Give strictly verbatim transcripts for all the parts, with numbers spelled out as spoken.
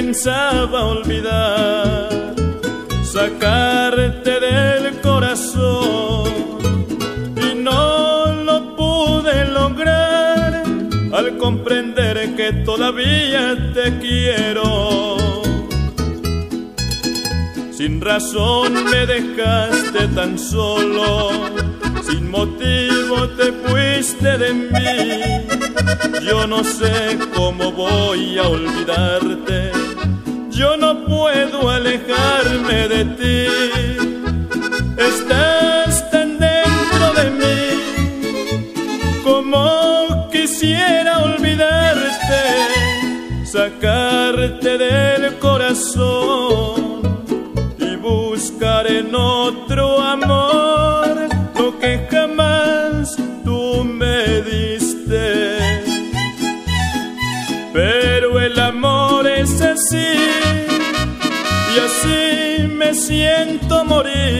pensaba olvidar, sacarte del corazón, y no lo pude lograr al comprender que todavía te quiero. Sin razón me dejaste tan solo, sin motivo te fuiste de mí. Yo no sé cómo voy a olvidarte, yo no puedo alejarme de ti. Estás tan dentro de mí, como quisiera olvidarte, sacarte del corazón y buscar en otro amor lo que jamás tú me diste. Pero el amor es así, y así me siento morir.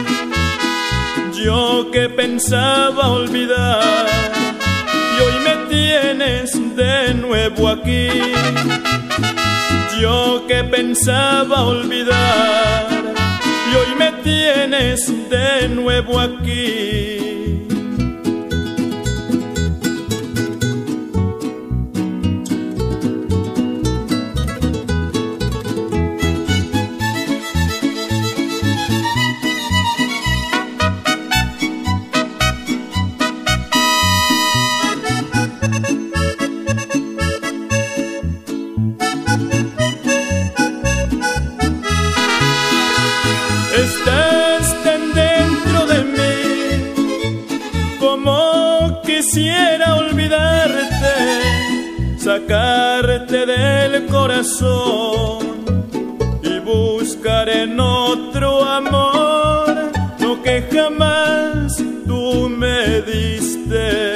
Yo que pensaba olvidar, y hoy me tienes de nuevo aquí. Yo que pensaba olvidar, y hoy me tienes de nuevo aquí. Estás tan dentro de mí, como quisiera olvidarte, sacarte del corazón y buscar en otro amor lo que jamás tú me diste.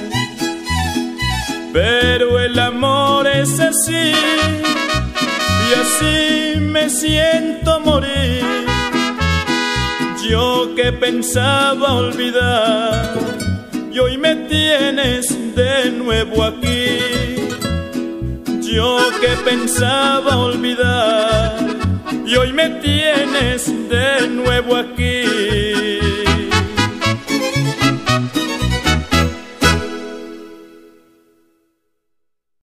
Pero el amor es así, y así me siento morir. Yo que pensaba olvidar, y hoy me tienes de nuevo aquí. Yo que pensaba olvidar, y hoy me tienes de nuevo aquí.